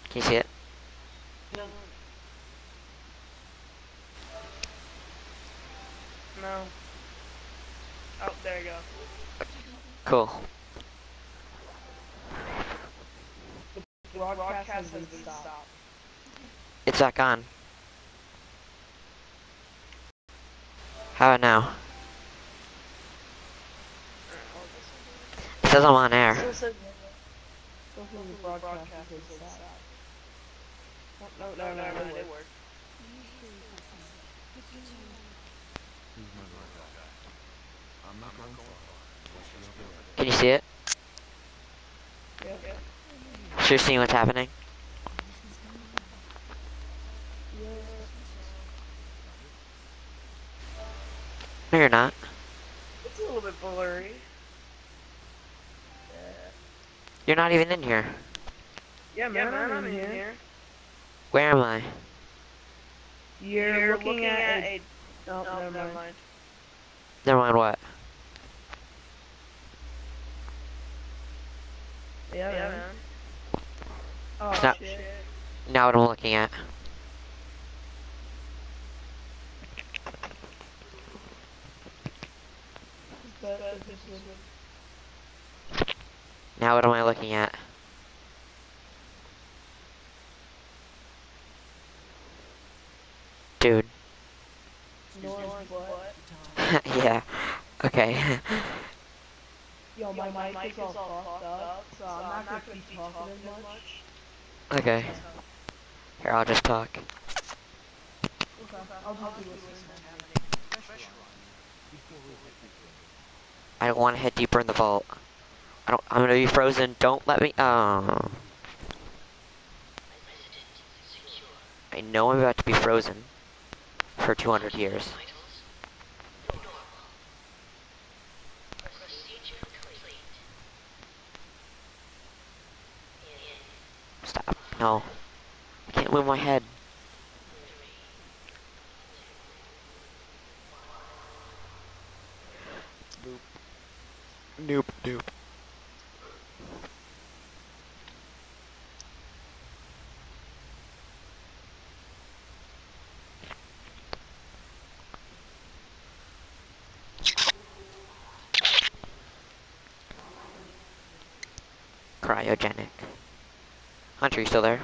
Can you see it? No. Oh, there you go. Cool. Broadcast has been stopped. It's back on. How about now? It says I'm on air. Still says the broadcast has been stopped. No, never mind, it worked. Can you see it? Yeah. So you're seeing what's happening? No, you're not. It's a little bit blurry. You're not even in here. Yeah, man, I'm in here. Where am I? You're looking at a... Oh, never mind. Never mind what? Yeah, man. Oh, No. shit. Now what I'm looking at. Now what am I looking at? Dude. Yeah. Okay. Yo, my mic is all fucked up, so I'm not gonna be talking as much. Okay. Here, I'll just talk. Okay, I'll just be listening. I don't want to head deeper in the vault. I'm gonna be frozen. Don't let me. Oh. I know I'm about to be frozen for 200 years. Stop. No. I can't move my head. Nope. Nope. Cryogenic. Hunter, you still there?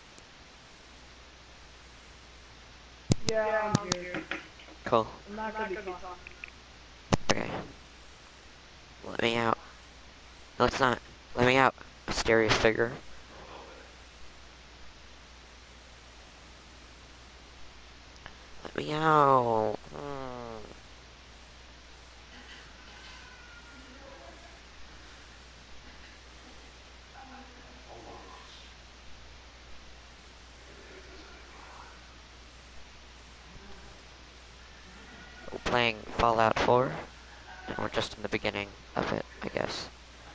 Yeah, I'm here. Cool. I'm not gonna be talking. Okay. Let me out. No, it's not. Let me out. Mysterious figure. Let me out. We're playing Fallout 4. And we're just in the beginning of it, I guess.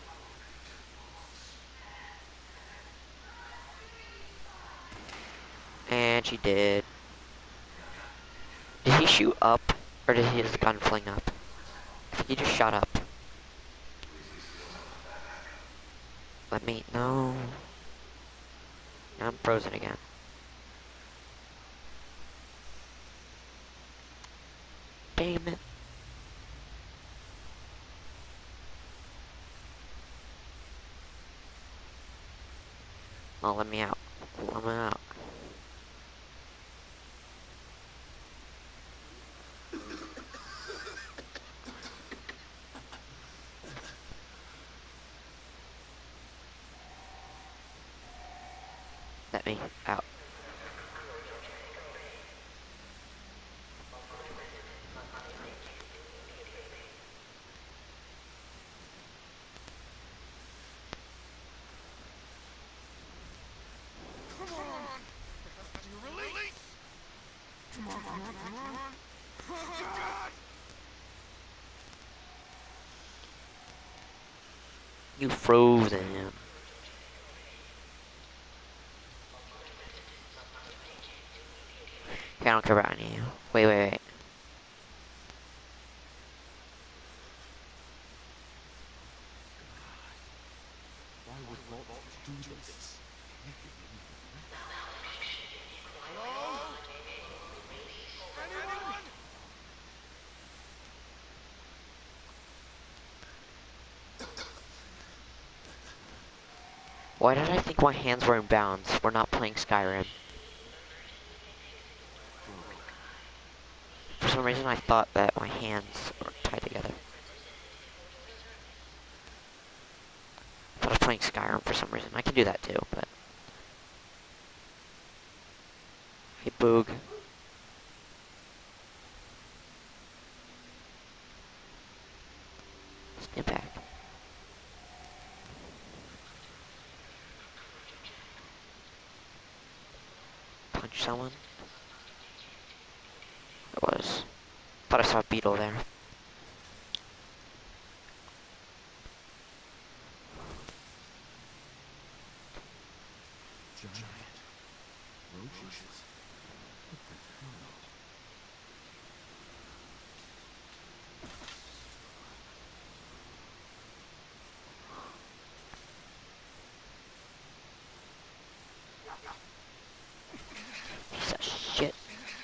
And she did. Did he shoot up? Or did his gun fling up? I think he just shot up. Let me... No. Now I'm frozen again. Damn it. Oh, let me out. Let me out. Let me out. You frozen. Okay, I don't care about any of you. Wait. Why would Vault do this? Why did I think my hands were in bounds? We're not playing Skyrim. For some reason I thought that my hands were tied together. I thought I was playing Skyrim for some reason. I can do that too, but... Hey, Boog. Stand back. Punch someone. There was. Thought I saw a beetle there. Giant roaches. What the hell? Piece of shit.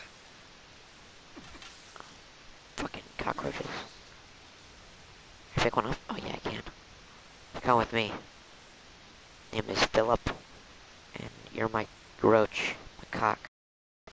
Fucking cockroaches. Can I pick one up? Oh yeah, I can. Come with me. Name is Philip. And you're my roach. My cock.